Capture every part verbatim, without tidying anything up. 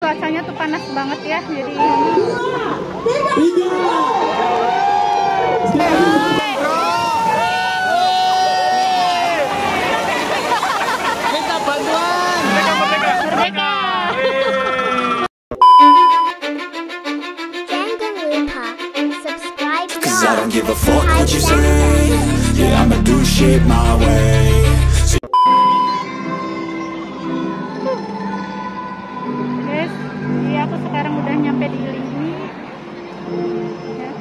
cuacanya tuh panas banget ya, jadi minta bantuan. merdeka. Cause I don't give a fuck what you say. Yeah, I'ma do shit my way. Guys, iya aku sekarang udah nyampe di Lini ya.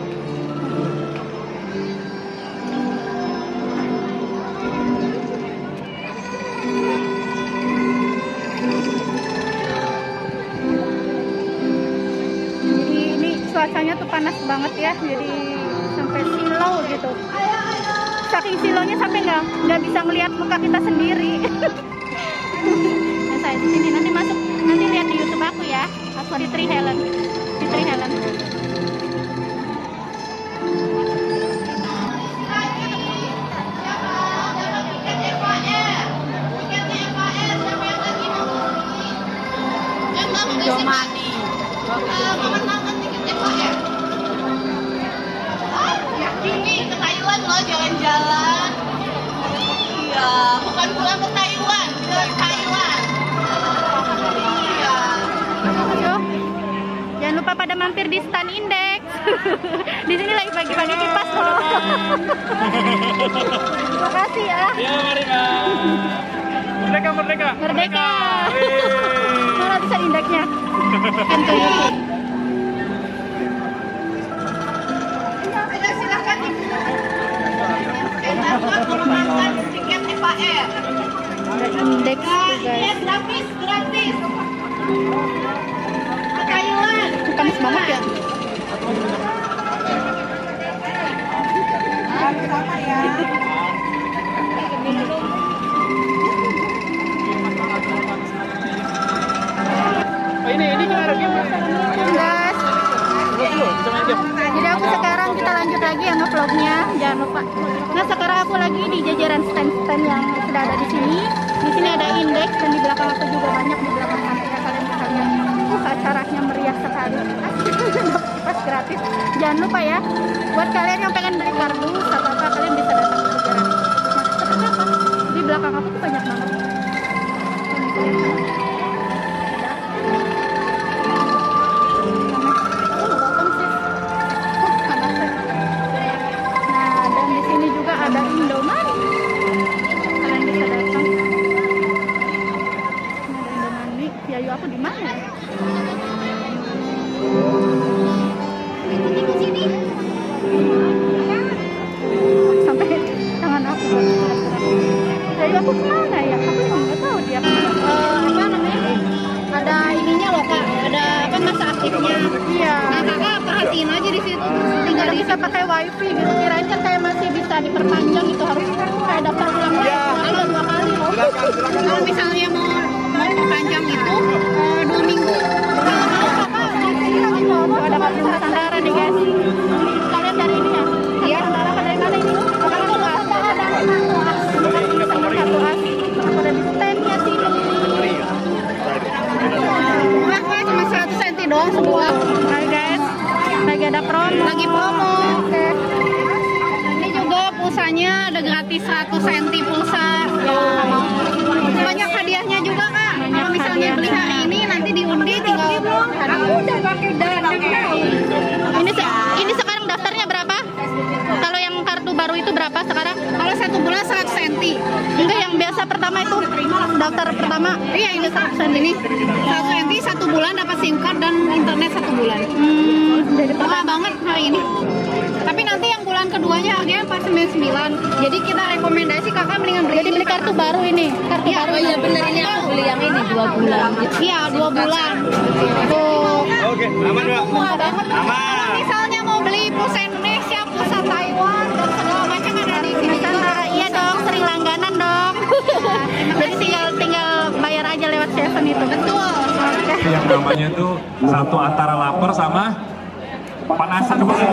Jadi ini cuacanya tuh panas banget ya, jadi sampai silau gitu. Saking silaunya sampai nggak nggak bisa melihat muka kita sendiri. Nah, saya di sini nanti masuk, nanti lihat di YouTube aku ya, aku Fitri Helen, Fitri Helen. Jomani. Ini ke Taiwan loh, jalan-jalan. Iya, bukan pulang ke Taiwan, ke Taiwan. Iya. Ayo, jangan lupa pada mampir di stand Indeks. Di sini lagi bagi-bagi kipas loh. Terima kasih ya. Ya, mari Kak. Merdeka, merdeka. Merdeka. Mana bisa Indeksnya? Pintu YouTube. Ayo silakan Ibu. Kita buat mengembangkan tiket F A R. Ada Indeks tuh guys. Yes, gratis, gratis. Ke Taiwan. Panas banget ya. Sama ya. Oh, ini ini kita ada game. Guys, Dulu, kita main game. jadi aku sekarang kita lanjut lagi ya nge-vlognya, jangan lupa. Nah sekarang aku lagi di jajaran stand-stand yang sudah ada di sini. Di sini ada Indeks dan di belakang aku juga banyak, di belakang kamera kalian bisa lihat. Uh, acaranya meriah sekali. Pas gratis. Jangan lupa ya, buat kalian yang pengen beli kartu atau apa, kalian bisa datang ke jajaran. Nah, seperti apa? Di belakang aku tuh banyak banget. Nah, dan di sini juga ada Indomani. Kalian bisa datang. Nah, ada Indomani. Yayu aku di mana? Ke sini. Sampai tangan aku bergerak. Yayu aku kemana ya? Aku emang nggak tahu dia kemana. Eh, apa namanya? Ada ininya loh kak. Ada apa masa aktifnya? Iya. Nah kakak perhatiin aja di situ. Tinggal bisa pakai wifi gitu. Kirain kan kayak masih bisa diperpanjang itu, harus kayak daftar ulang lagi. Kalau dua kali loh. Kalau misalnya mau mau perpanjang itu eh, dua minggu. Kalau mau kakak di sini lagi ngomong ada kartu Nusantara nih guys. Kalian dari ini ya? Iya. Nusantara apa dari mana ini? Karena aku nggak ada ada kartu as. Sama kartu as. Aku ada di standnya sini. Murah kok, cuma seratus senti doang sebulan. Hai guys, lagi ada promo. Lagi promo. Oke. Ini juga pulsanya ada gratis seratus senti pulsa. Ya. Banyak hadiahnya juga kak. Kalau misalnya beli hari ini nanti diundi tinggal. Aku udah pakai dana. Ini se ini sekarang daftarnya berapa? Kalau yang kartu baru itu berapa sekarang? Kalau satu bulan seratus senti. Enggak, yang biasa pertama itu daftar pertama. Iya ini seratus senti ini. seratus senti satu bulan dapat SIM card dan internet satu bulan. Hmm, jadi murah banget hari ini. Tapi nanti yang bulan keduanya harganya empat ratus sembilan puluh sembilan. Jadi kita rekomendasi kakak mendingan beli. Jadi beli kartu baru ini. Kartu ya, baru. Oh iya bener, ini aku beli yang ini dua bulan. Iya dua bulan. Tuh. Oke, aman Mbak. Murah banget. Aman. Misalnya mau beli pulsa Indonesia, pulsa Taiwan dan segala macam ada di sini. Iya dong, sering langganan dong. Jadi tinggal tinggal bayar aja lewat Seven itu. Betul. Yang namanya tuh satu antara lapar sama panasan banget.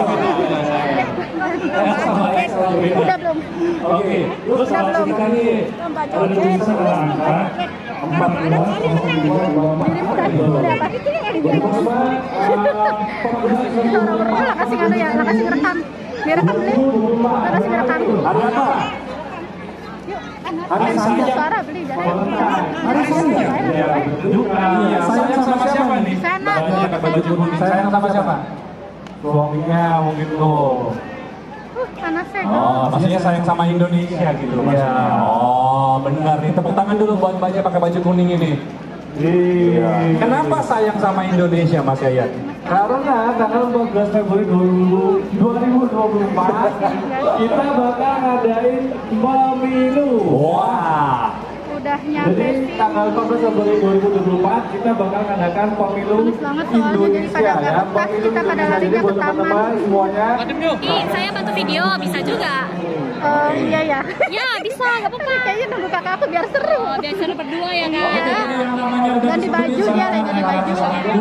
Udah belum? Oke, terus kalau kita nih ada tulisan angka empat belas Udah apa? Oh, lah kasih anu ya, lah kasih rekam. Direkam beli. Lah kasih rekam. Ada apa? Ada saya. Suara beli jangan. Ada saya. Iya, sayang sama siapa nih? Sana. Baju kuning sayang sama siapa? Suaminya mungkin tuh. Uh, panasnya. Oh, maksudnya sayang sama Indonesia gitu maksudnya. Oh, benar nih. Tepuk tangan dulu buat Mbaknya pakai baju kuning ini. Iya. Kenapa sayang sama Indonesia, Mas Yayat? Karena tanggal empat belas Februari dua ribu dua puluh empat kita bakal ngadain pemilu. Wah. Udah nyampe Jadi sih. tanggal empat belas Februari dua ribu dua puluh empat kita bakal ngadakan pemilu Panas banget soalnya, jadi Indonesia pada nggak ya. betah, Pemilu kita pada Indonesia. larinya Jadi buat ke taman. teman-teman semuanya. Ih, saya bantu video, bisa juga. Oh iya ya. Ya, bisa, nggak apa-apa. Kayaknya nunggu kakak aku biar seru. Oh, biar seru berdua ya, kan? Ganti baju dia lagi ganti baju.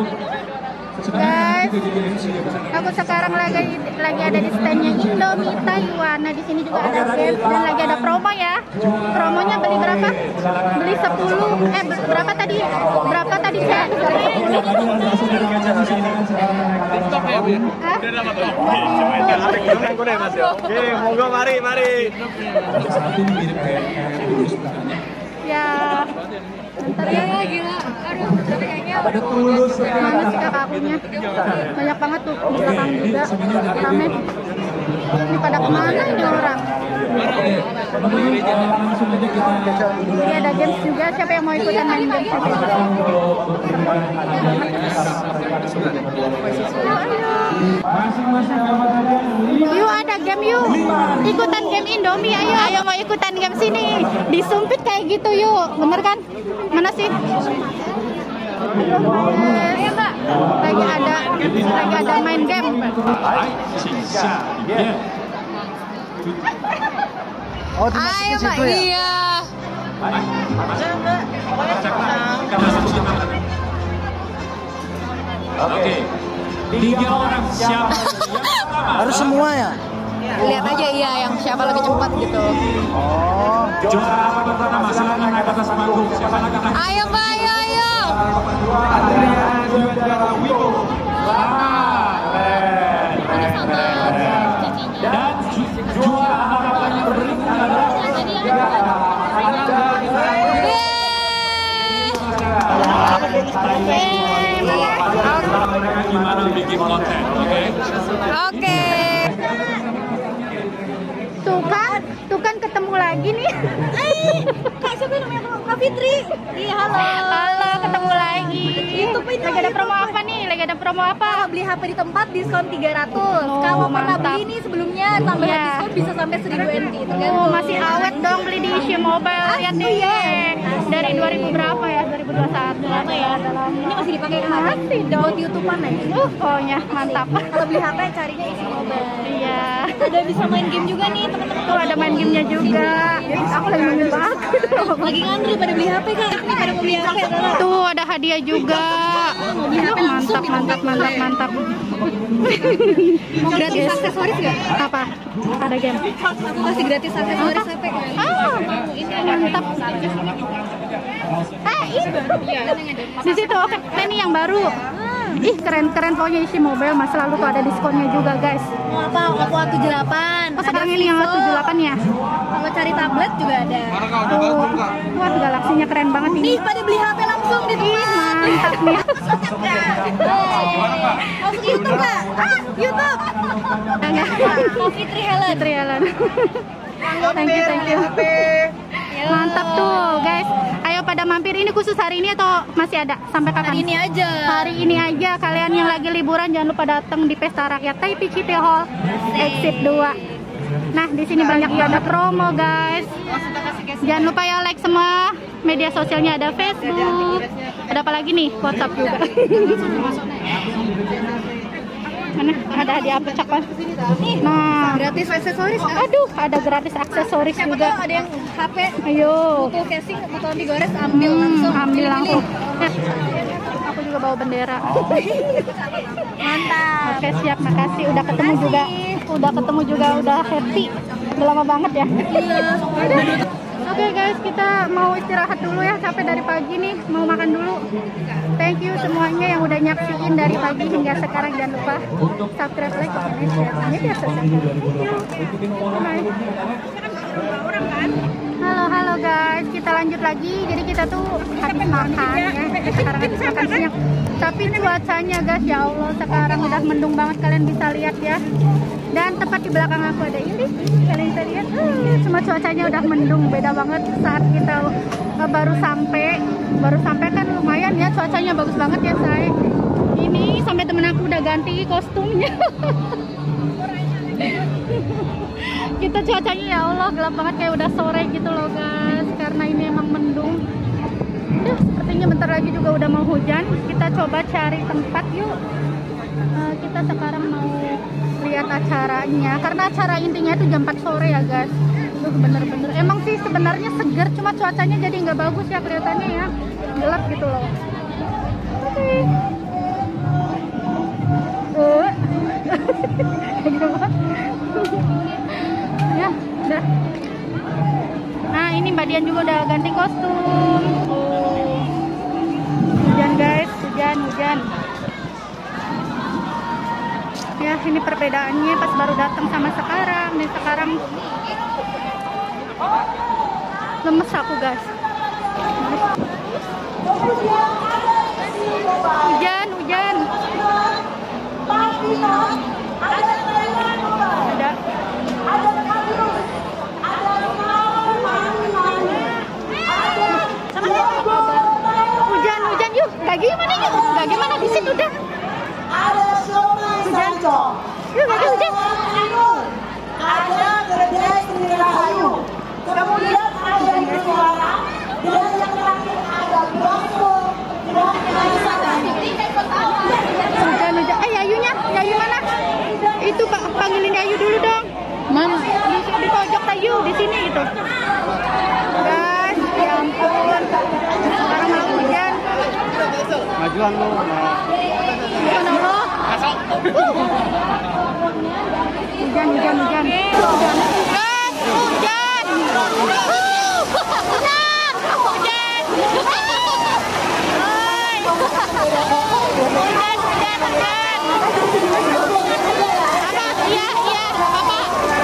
Guys, aku sekarang lagi lagi ada di standnya Indomie Taiwan. Nah di sini juga ada game dan lagi ada promo ya. Promonya beli berapa? Beli sepuluh. Eh berapa tadi? Berapa tadi saya? TikTok ya, Bu? Hah? Oke, monggo mari, mari. Ya. Bentar ya. Gila. Aduh, kayaknya. Mana sih kakak akunya? Banyak banget tuh di belakang juga. Rame. Ini pada kemana ini orang? Ini ada games juga. Siapa yang mau ikutan main games? Yuk ada game yuk. Ikutan game Indomie ayo. Ayo mau ikutan game sini. Disumpit kayak gitu yuk. Bener kan? Mana sih? Ayo mbak. Lagi ada lagi ada main game. Ayo mbak. Iya. Oke. Tiga orang siapa? Harus semua ya? Lihat aja iya yang siapa lebih cepat gitu. Oh. Juara apa pertama? Silakan naik ke atas panggung. Siapa yang akan naik? Ayo mbak, ayo ayo. Adrian Juara Wibo. Ah, keren, keren, keren, keren. Dan ju- juara harapan yang berikutnya adalah mereka gimana bikin konten, oke? Oke. Tuh kan, tuh kan ketemu lagi nih. Kak, siapa namanya? Kak Fitri. Iya, halo. Halo, ketemu lagi. Itu ini Lagi ada promo apa nih? Lagi ada promo apa? Kalau beli H P di tempat diskon tiga ratus. Oh, Kalau pernah mantap. beli nih sebelumnya tambah Iya. diskon bisa sampai seribu N T. Oh, masih awet dong beli di Issue Mobile. Lihat Asli, nih. ya. Dari dua ribu berapa ya? dua ribu dua puluh satu. Lama ya? Ini masih dipakai kan? Masih dong. Buat YouTube-an aja. Uh, pokoknya mantap. Kalau beli H P carinya isi mobile. Iya. Ada bisa main game juga nih teman-teman. Tuh ada main gamenya juga. Aku lagi main banget. Lagi ngantri pada beli H P kan? Ini pada mau beli H P adalah. Tuh ada hadiah juga. Aduh, mantap, mantap, mantap, mantap. Mau gratis aksesoris nggak? Apa? Ada game. Aku kasih gratis aksesoris H P kan? Ah, mantap. Ah, ini. Di situ oke. Nah, ini yang baru. Ih, keren-keren pokoknya isi mobil. Mas selalu tuh ada diskonnya juga, guys. Mau apa? Oppo A tujuh delapan. Oh, sekarang ini yang tujuh puluh delapan ya? Kalau cari tablet juga ada. Tuh. Wah, galaksinya keren banget ini. Nih, pada beli H P langsung di Ih, mantap nih. Masuk YouTube nggak? Ah, YouTube. Kak Fitri Helen. Fitri Helen. Thank you, thank you. Mantap tuh, guys. Ayo pada mampir. Ini khusus hari ini atau masih ada sampai kapan? Hari ini aja. Hari ini aja. Kalian yang lagi liburan jangan lupa datang di Pesta Rakyat Taipei City Hall Exit dua. Nah, di sini banyak banget promo, guys. Jangan lupa ya like semua media sosialnya, ada Facebook. Ada apa lagi nih? WhatsApp juga. Mana? Ada hadiah apa cak? Nah, Gratis aksesoris. Kak. aduh, ada gratis aksesoris Siapa juga. tahu ada yang H P Ayo. butuh casing, butuh digores, ambil Hmm, langsung. ambil Pilih-pilih. langsung. juga bawa bendera. Mantap. Oke, siap, makasih. Udah ketemu juga. Udah ketemu juga, udah happy. Udah lama banget ya. Oke guys, kita mau istirahat dulu ya, capek dari pagi nih, mau makan dulu. Thank you semuanya yang udah nyaksiin dari pagi hingga sekarang. Jangan lupa subscribe, like, comment, share. Ini biar selesai. Bye. Halo halo guys, kita lanjut lagi. Jadi kita tuh habis makan ya, sekarang habis makan siang. Tapi cuacanya guys, ya Allah, sekarang udah mendung banget, kalian bisa lihat ya. Dan tepat di belakang aku ada ini, kalian bisa lihat. Uh, semua cuacanya udah mendung, beda banget saat kita uh, baru sampai. Baru sampai kan lumayan ya, cuacanya bagus banget ya say. Ini sampai temen aku udah ganti kostumnya. Kita cuacanya ya Allah gelap banget, kayak udah sore gitu loh guys, karena ini emang mendung. Duh, sepertinya bentar lagi juga udah mau hujan. Kita coba cari tempat yuk. Uh, kita sekarang mau lihat acaranya, karena acara intinya itu jam empat sore ya guys. Tuh bener-bener emang sih sebenarnya seger, cuma cuacanya jadi nggak bagus ya kelihatannya ya, gelap gitu loh. Oke okay. uh. Ya udah. Nah ini Mbak Dian juga udah ganti kostum. Oh. Hujan guys, hujan hujan. Ya ini perbedaannya pas baru datang sama sekarang. Nih sekarang lemes aku guys. Hujan hujan. Ada. Hujan hujan yuk. Gak gimana yuk. Gak gimana di situ dah. Hujan. Yuk gak hujan. Ada gereja Sri Rahayu. Kemudian ada yang bersuara. Dan yang terakhir ada gospel. Hujan hujan. Eh Yayunya, Yayu mana? Itu Pak, panggilin Yayu dulu dong. Mana? Di, di pojok Yayu, di sini gitu. Guys, ya ampun. Sekarang malah hujan. Majuan lu. Mana lo? Hujan, hujan, hujan. Hujan. Guys, hujan. Hujan. Hujan. Hujan, hujan, hujan. Apa? Iya, iya, apa?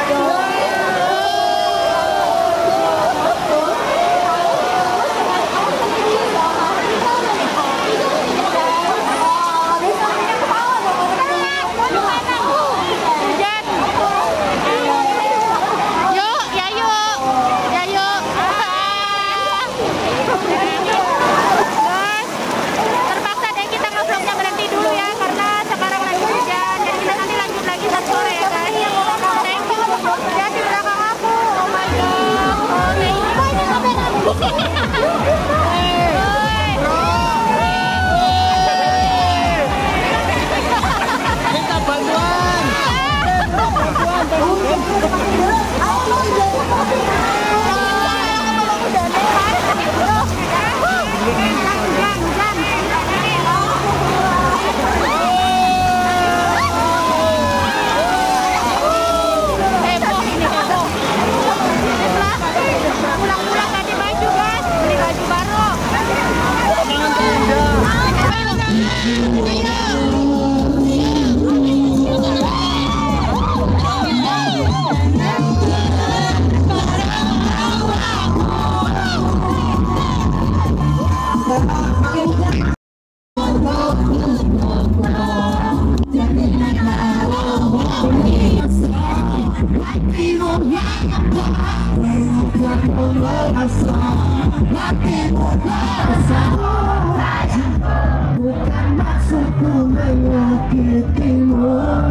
Bukan maksudku menyakitimu.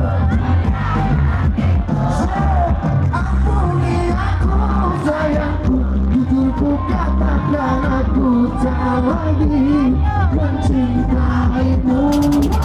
Ampuni aku sayangku, jujur ku katakan aku tak lagi mencintaimu.